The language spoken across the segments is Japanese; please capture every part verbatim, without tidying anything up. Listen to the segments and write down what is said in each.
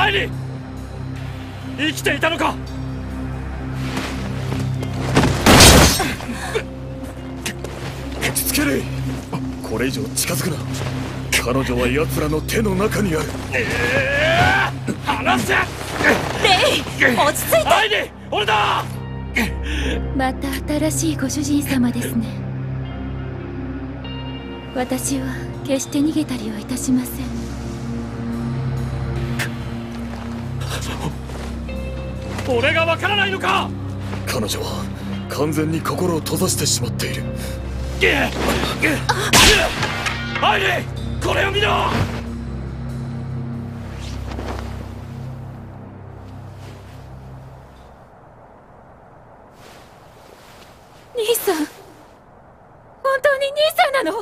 アイリ生きていたのか。 落ち着けレイ。これ以上近づくな。彼女は奴らの手の中にある。 えー、離せ。 レイ、落ち着いて。 アイリ俺だ。 また新しいご主人様ですね。私は決して逃げたりはいたしません。 俺がわからないのか。 彼女は完全に心を閉ざしてしまっている。 アイリこれを見ろ。 兄さん、本当に兄さんなの？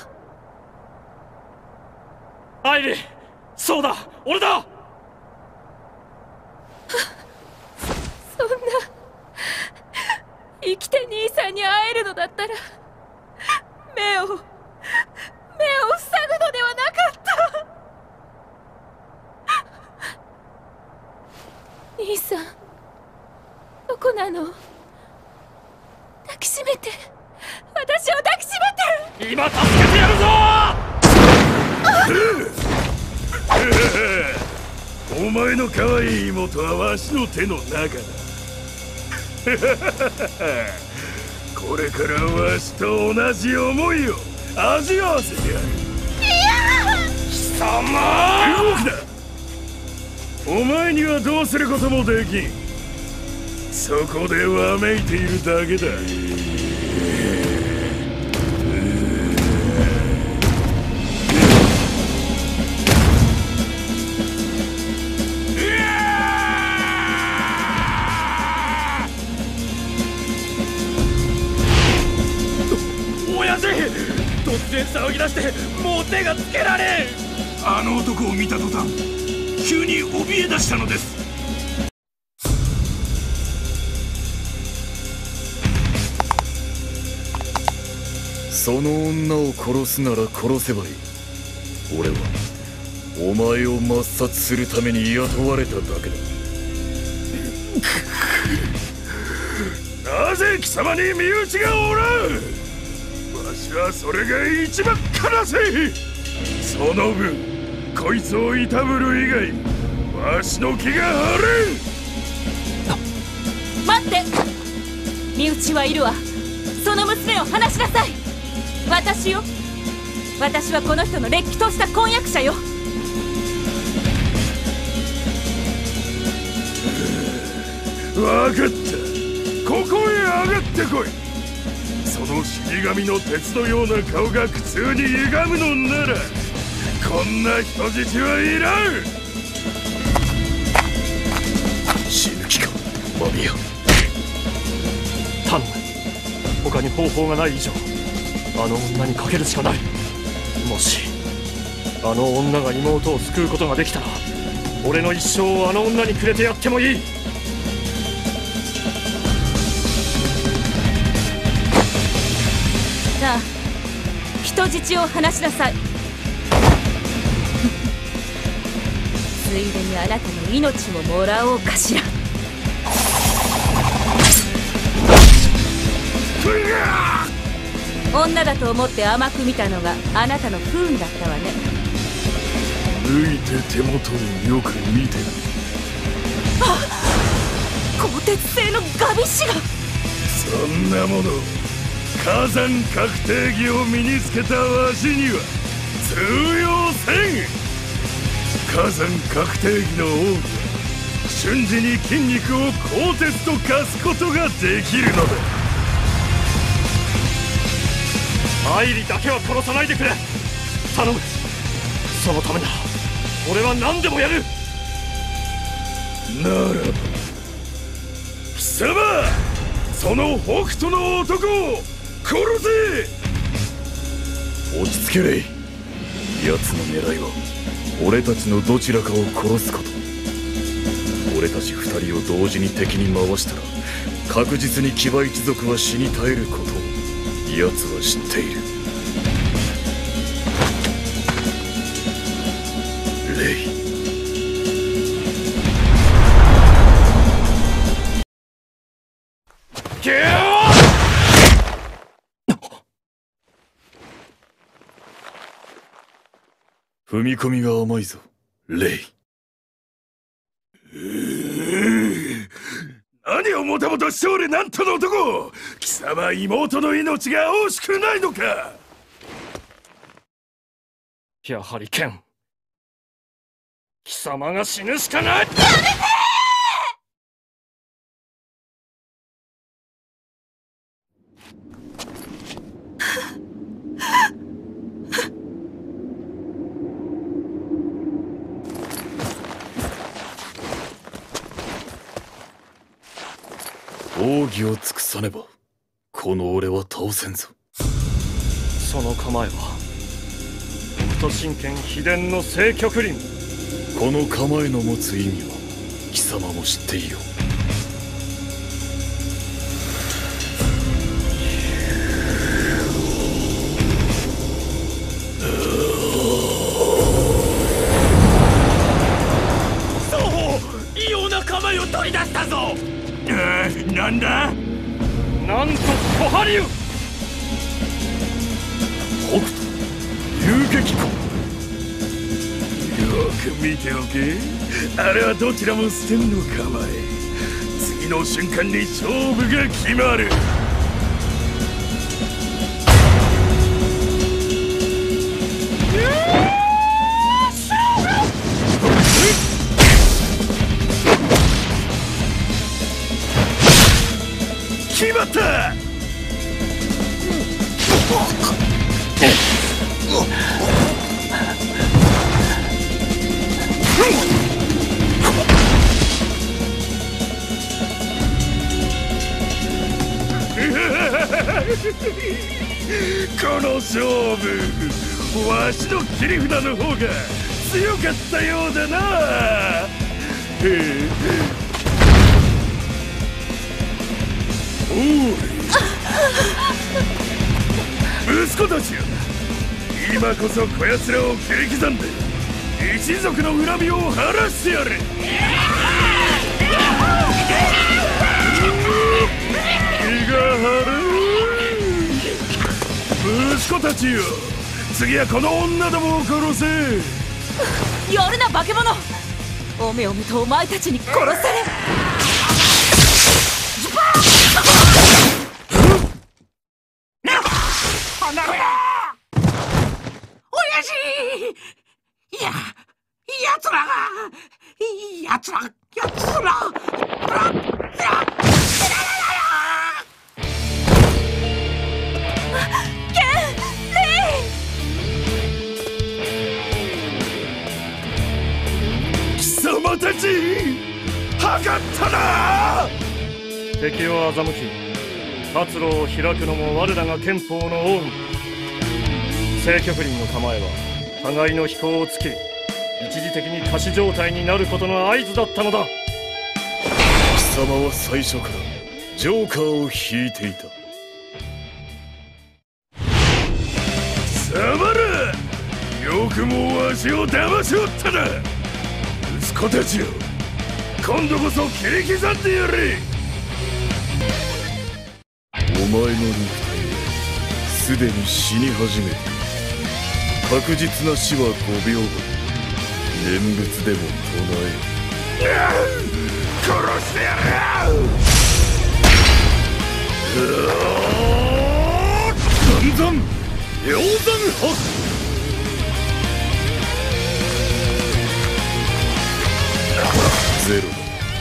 アイリそうだ俺だ。 そんな生きて兄さんに会えるのだったら目を目を塞ぐのではなかった。兄さんどこなの？抱きしめて、私を抱きしめて。 今助けてやるぞ。 お前の可愛い妹はわしの手の中だ。これからわしと同じ思いを味わわせてやる。 貴様動くな。お前にはどうすることもできん。そこでわめいているだけだ。 突然騒ぎ出してもう手がつけられん。 あの男を見た途端急に怯え出したのです。 その女を殺すなら殺せばいい。俺はお前を抹殺するために雇われただけだ。なぜ貴様に身内がおらん。わしはそれが一番悲しい。その分こいつをいたぶる以外わしの気が晴れん。 待って、身内はいるわ。その娘を離しなさい。私よ、私はこの人のれっきとした婚約者よ。 分かった、ここへ上がってこい。その死神の鉄のような顔が苦痛に歪むのならこんな人質はいらん。 死ぬ気かマミヤ。 頼む、他に方法がない以上あの女にかけるしかない。もしあの女が妹を救うことができたら俺の一生をあの女にくれてやってもいい。 さあ、人質を離しなさい。ついでにあなたの命ももらおうかしら。女だと思って甘く見たのがあなたの不運だったわね。 抜いて手元によく見てる。 あっ、鋼鉄製のガビシが。 そんなもの火山確定技を身につけたわしには通用せん。火山確定技の多くは瞬時に筋肉を鋼鉄と化すことができるのだ。 アイリだけは殺さないでくれ。頼む、そのためなら俺は何でもやる。 ならば貴様、その北斗の男を殺せ。 落ち着けレイ。奴の狙いは俺たちのどちらかを殺すこと。俺たち二人を同時に敵に回したら確実に騎馬一族は死に絶えることを奴は知っている。レイ、 踏み込みが甘いぞ、レイ。 何をもたもたしておれ、なんとの男。貴様は妹の命が惜しくないのか。 やはりケン、貴様が死ぬしかない。 奥義を尽くさねばこの俺は倒せんぞ。 その構えは北斗神拳秘伝の聖極輪。 この構えの持つ意味は貴様も知っていよう。 異様な構えを取り出したぞ。なんだ。 なんと小ハリウ北斗遊撃魂。 よく見ておけ。あれはどちらも捨て身の構え。次の瞬間に勝負が決まる。決まった。この勝負、わしの切り札の方が強かったようだな。おい息子たちよ、今こそこやつらを切り刻んで一族の恨みを晴らしてやれ。気が晴れ。息子たちよ、次はこの女どもを殺せ。 やるな化け物。おめおめとお前たちに殺され。 親父。いや、やつらがやつらやつら貴様たちはかったな。 敵を欺き活路を開くのも我らが憲法の奥義。聖極輪の構えは互いの飛行をつき一時的に仮死状態になることの合図だったのだ。 貴様は最初からジョーカーを引いていた。 サマラ、よくもわしを騙しおったな。息子たちよ、今度こそ切り刻んでやれ。 お前の肉体はすでに死に始めている。確実な死はごびょうご。念仏でも唱え。 殺してやる。 残山鷹山白。ゼロだ。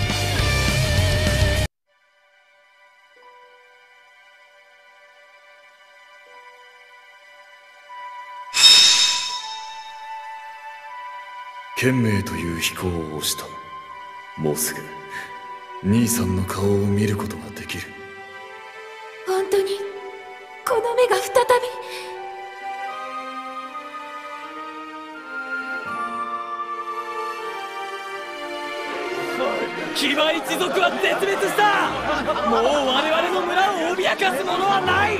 賢明という飛行を押した。もうすぐ兄さんの顔を見ることができる。 本当にこの目が再騎馬一族は絶滅した。もう我々の村を脅かすものはない。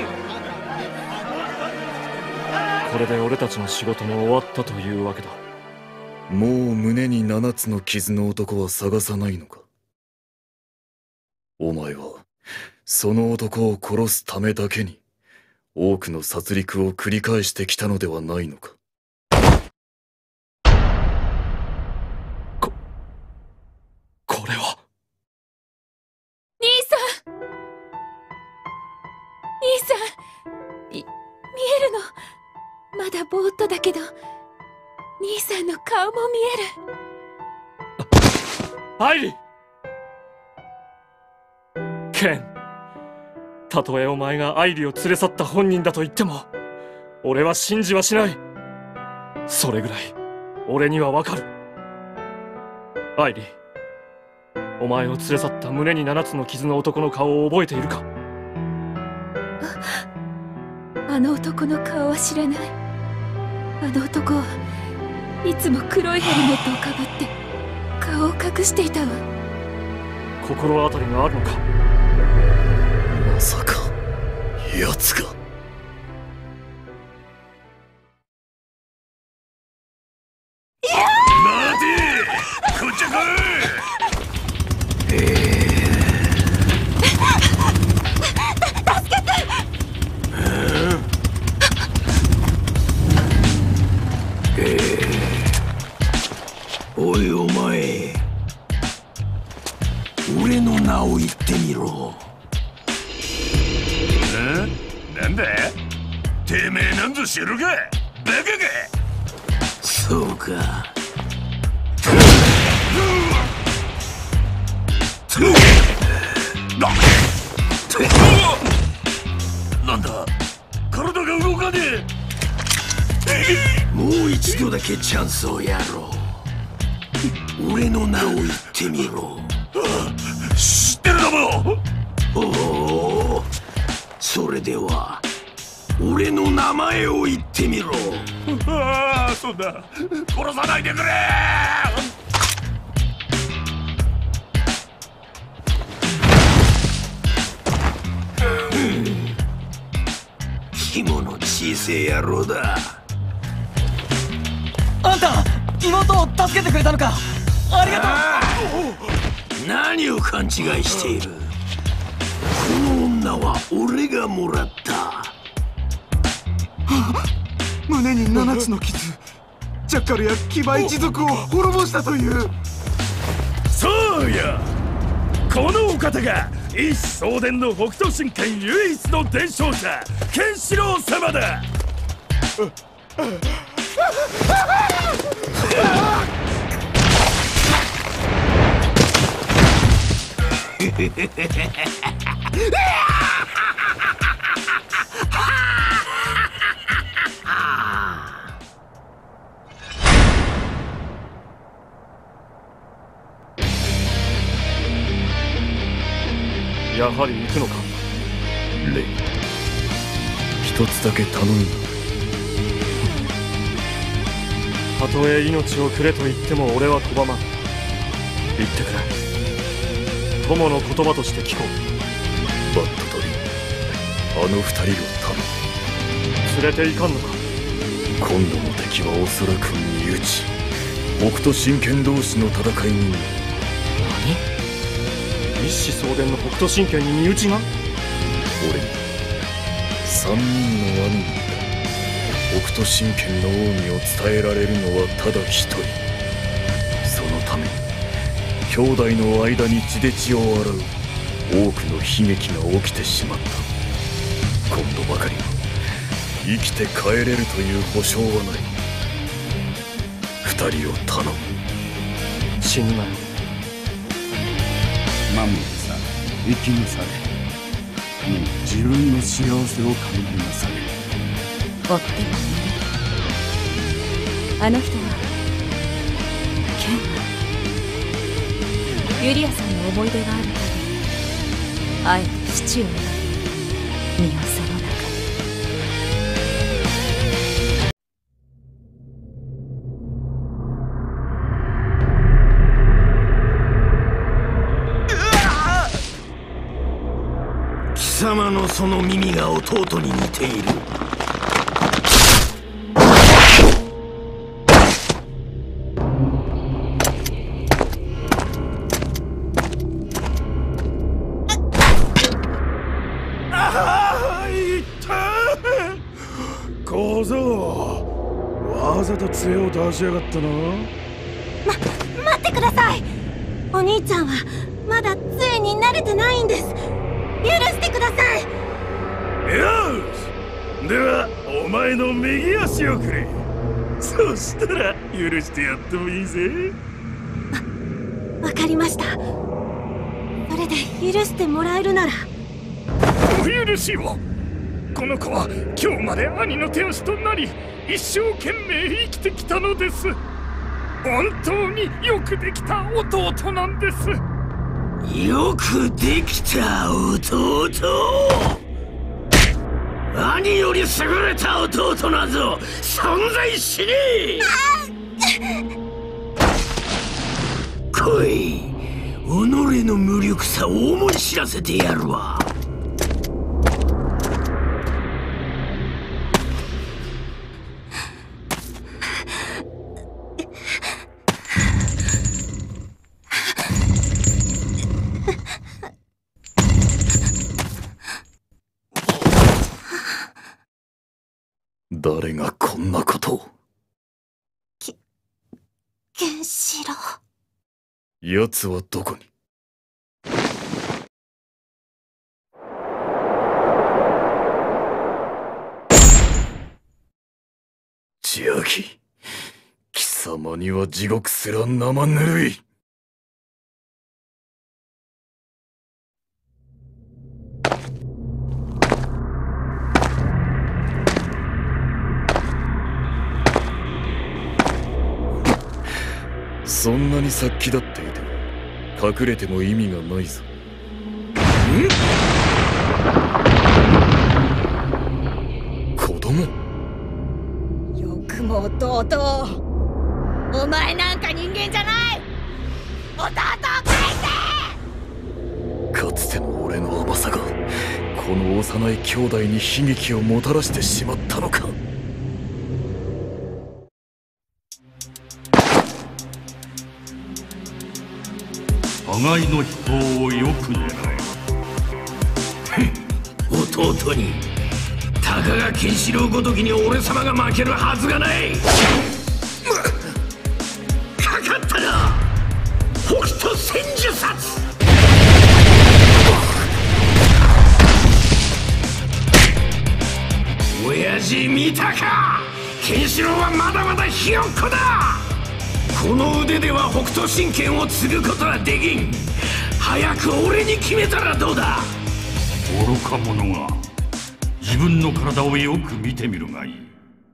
これで俺たちの仕事も終わったというわけだ。 もう胸に七つの傷の男は探さないのか。お前はその男を殺すためだけに多くの殺戮を繰り返してきたのではないのか。 るの。まだぼーっとだけど兄さんの顔も見える。 アイリケン、たとえお前がアイリを連れ去った本人だと言っても俺は信じはしない。それぐらい俺にはわかる。アイリ、お前を連れ去った胸に七つの傷の男の顔を覚えているか？ あの男の顔は知らない。あの男はいつも黒いヘルメットをかぶって顔を隠していたわ。 心当たりがあるのか？ まさか奴が。 待て、こっち来い。 助けて。 おいお前、俺の名を言ってみろ。 なんだ？てめえなんぞ知るか？バカか？ そうか。 なんだ？体が動かねえ。もう一度だけチャンスをやろう。俺の名を言ってみろ。 知ってるだろ？ おお、それでは俺の名前を言ってみろ。 ああ、そうだ。殺さないでくれ。 肝の小せえ野郎だ。 あんた妹を助けてくれたのか？ありがとう。何を勘違いしている。この女は俺がもらった。 胸に七つの傷、ジャッカルや騎馬一族を滅ぼしたという。 そうや、このお方が一子相伝の北斗神拳唯一の伝承者ケンシロウ様だ。 やはり行くのか？ レイ、一つだけ頼む。 たとえ命をくれと言っても俺は拒まん。言ってくれ。友の言葉として聞こう。 バッドトリー、あの二人を頼む。連れて行かんのか？ 今度の敵はおそらく身内。北斗神拳同士の戦いに。 何？一子相伝の北斗神拳に身内が？ 俺に三人の兄に北斗神拳の奥義を伝えられるのはただ一人。そのために兄弟の間に血で血を洗う多くの悲劇が起きてしまった。今度ばかりは生きて帰れるという保証はない。二人を頼む。 死ぬなよ。 マンモスさん、生きなされ。もう自分の幸せを考えなされ。 追ってはね。あの人はケンはユリアさんの思い出がある限り、あえて父を選び身をその中に。 貴様のその耳が弟に似ている。 小僧、わざと杖を出しやがったな。 ま、待ってください。お兄ちゃんはまだ杖に慣れてないんです。許してください。 よし、ではお前の右足をくれ。そしたら許してやってもいいぜ。 わかりました。それで許してもらえるなら。 お許しを。この子は今日まで兄の手足となり一生懸命生きてきたのです。本当によくできた弟なんです。 よくできた弟。兄より優れた弟など存在しねえ。来い、己の無力さを思い知らせてやるわ。 誰がこんなことを。 ケンシロウ。 奴はどこに。千秋、貴様には地獄すら生ぬるい。そんなに殺気立っていては隠れても意味がないぞ。ん？子供？ よくも弟を。お前なんか人間じゃない。弟を返せ。 かつての俺の甘さがこの幼い兄弟に悲劇をもたらしてしまったのか。 互いの飛行をよく狙え。弟にたかがケンシロウごときに俺様が負けるはずがない。かかったな、北斗千住殺。親父見たか、ケンシロウはまだまだひよっこだ。この腕では北斗神拳を継ぐことはできん。早く俺に決めたらどうだ。 愚か者が自分の体をよく見てみるがいい。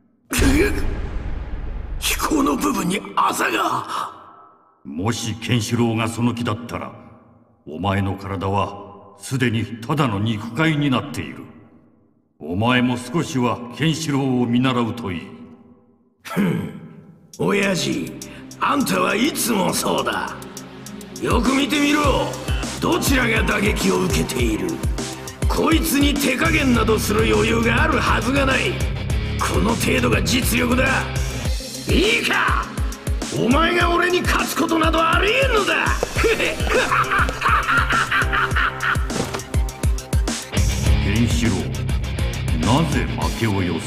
飛行の部分にあざが。 もしケンシロウがその気だったら、お前の体はすでにただの肉塊になっている。お前も少しはケンシロウを見習うといい。 ふん、親父、あんたはいつもそうだ。よく見てみろ、どちらが打撃を受けている。こいつに手加減などする余裕があるはずがない。この程度が実力だ。いいか、お前が俺に勝つことなどありえんのだ。 ケンシロウ、なぜ負けを装った？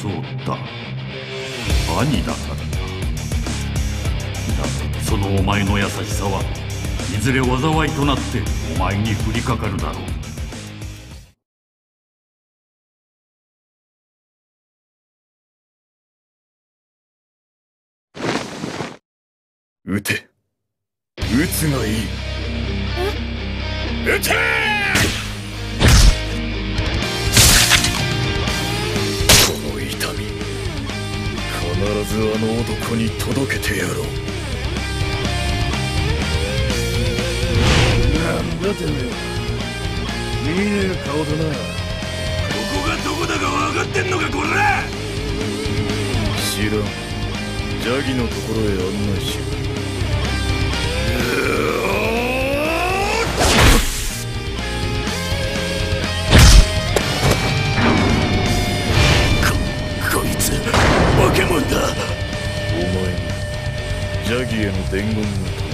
兄だからだ。だがそのお前の優しさはいずれ災いとなってお前に降りかかるだろう。撃て。撃つがいい。撃て！この痛み、必ずあの男に届けてやろう。 なんだてめえ、見ねえ顔だな。ここがどこだか分かってんのか、こら！ 知らん。ジャギのところへ案内しよう。 こ、こいつ、化け物だ。 お前にジャギへの伝言が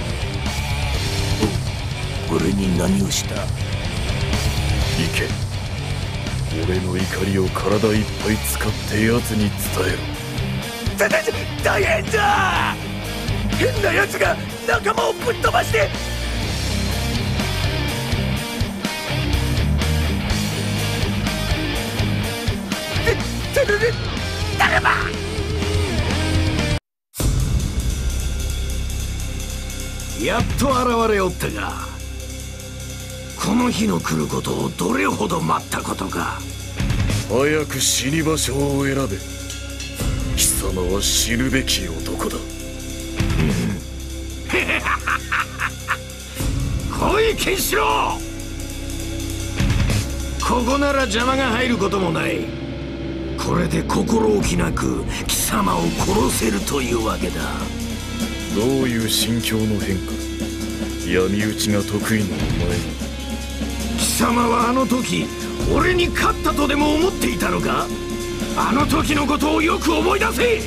俺に何をした？ 行け。俺の怒りを体いっぱい使って奴に伝えろ。 だだ大変だ。変な奴が仲間をぶっ飛ばして。で、で、で、誰れば。やっと現れおったが、この日の来ることをどれほど待ったことか。 早く死に場所を選べ。貴様は死ぬべき男だ。 来いケンシロウ。ここなら邪魔が入ることもない。これで心置きなく貴様を殺せるというわけだ。 どういう心境の変化？闇討ちが得意なお前が。 貴様はあの時俺に勝ったとでも思っていたのか？あの時のことをよく思い出せ。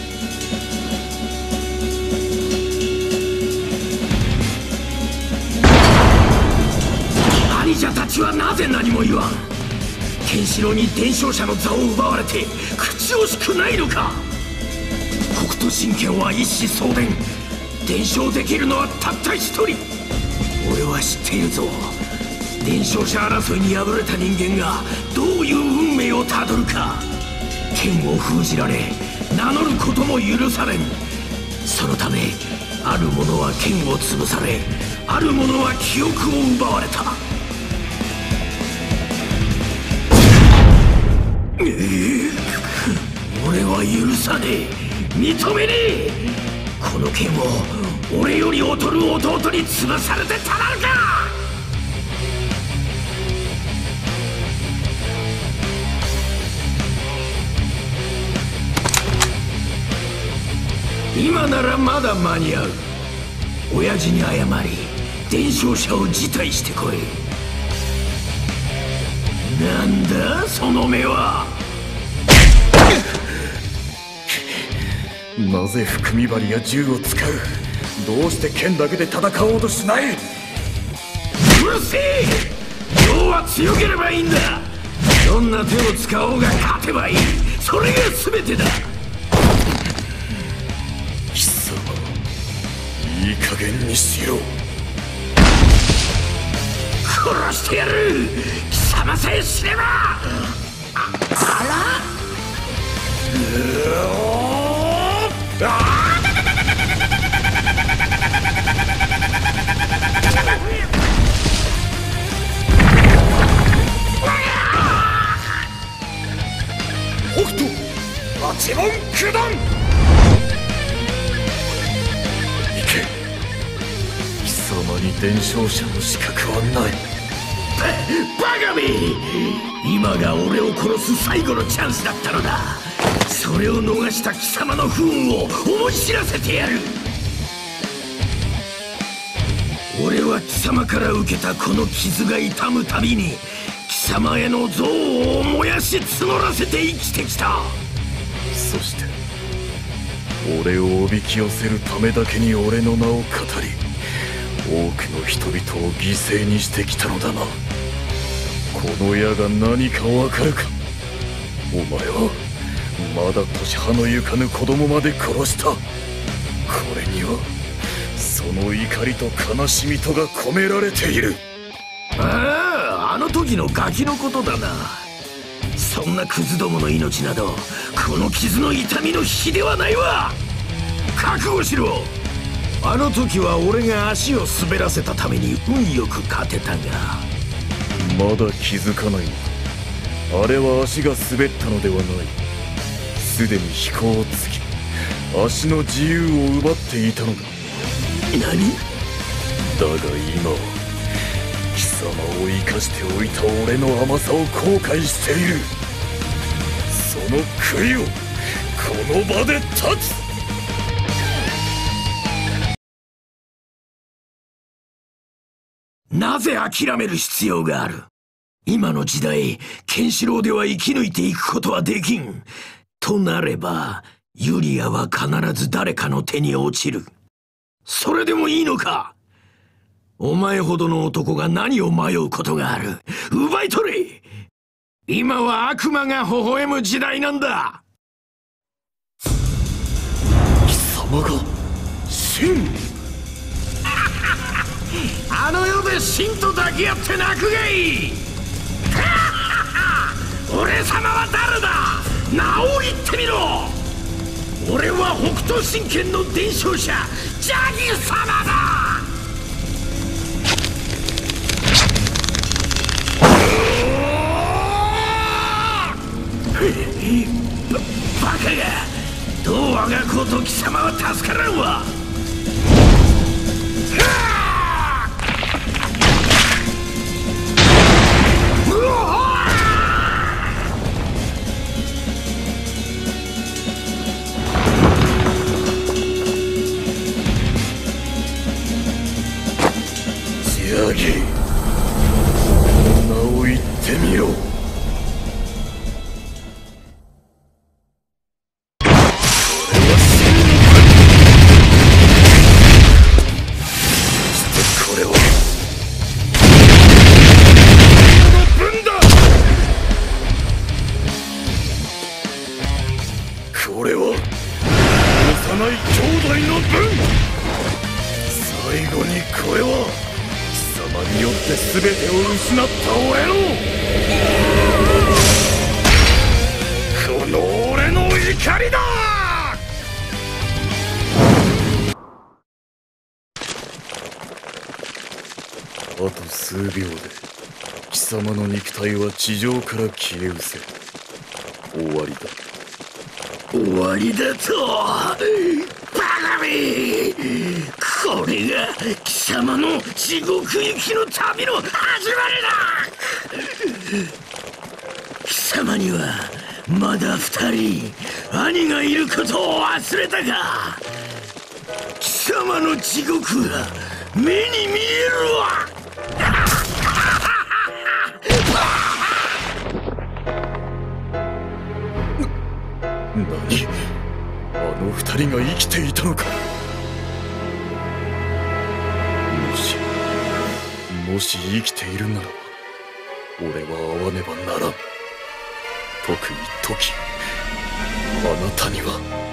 兄者たちはなぜ何も言わん？ケンシロウに伝承者の座を奪われて口惜しくないのか？北斗神拳は一子相伝。伝承できるのはたった一人。俺は知っているぞ。伝承者争いに敗れた人間がどういう運命をたどるか。剣を封じられ名乗ることも許されん。そのためある者は剣を潰され、ある者は記憶を奪われた。えー、俺は許さねえ、認めねえ。この剣を俺より劣る弟に潰されてたまるか。今ならまだ間に合う。親父に謝り伝承者を辞退してこい。なんだその目は。 なぜ含み針や銃を使う？どうして剣だけで戦おうとしない？ うるせえ。要は強ければいいんだ。どんな手を使おうが勝てばいい。それが全てだ。 貴様、いい加減にしろ。 殺してやる。貴様さえ死ねば。あ, あら北斗八門九段。行け。貴様に伝承者の資格はない。 バカめ。今が俺を殺す最後のチャンスだったのだ。それを逃した貴様の不運を思い知らせてやる。俺は貴様から受けたこの傷が痛むたびに貴様への憎悪を燃やし募らせて生きてきた。 そして俺をおびき寄せるためだけに俺の名を語り、多くの人々を犠牲にしてきたのだな。この矢が何かわかるか？お前はまだ年端のゆかぬ子供まで殺した。これにはその怒りと悲しみとが込められている。 ああ、あの時のガキのことだな。そんなクズどもの命などこの傷の痛みの比ではないわ。覚悟しろ。あの時は俺が足を滑らせたために運よく勝てたが。 まだ気づかないの？あれは足が滑ったのではない。すでに飛行をつき足の自由を奪っていたのだ。 何？ だが今は貴様を生かしておいた俺の甘さを後悔している。その悔いをこの場で断つ。 なぜ諦める必要がある？今の時代ケンシロウでは生き抜いていくことはできん。となればユリアは必ず誰かの手に落ちる。それでもいいのか？お前ほどの男が何を迷うことがある。奪い取れ。今は悪魔が微笑む時代なんだ。 貴様が神？ あの世で神と抱き合って泣くがいい。俺様は誰だ？ 名を言ってみろ。俺は北斗神拳の伝承者ジャギ様だ。バ, バカがどうあがこうと貴様は助からんわ。 ジャギ、名を言ってみろ。これは幼い兄弟の分。最後にこれは貴様によって全てを失った俺のこの俺の怒りだ。あと数秒で貴様の肉体は地上から消え失せ終わりだ。 終わりだとバカめ。これが貴様の地獄行きの旅の始まりだ。貴様にはまだ二人兄がいることを忘れたか。貴様の地獄が目に見えるわ。 何？あの二人が生きていたのか。もしもし生きているならば俺は会わねばならん。特に時あなたには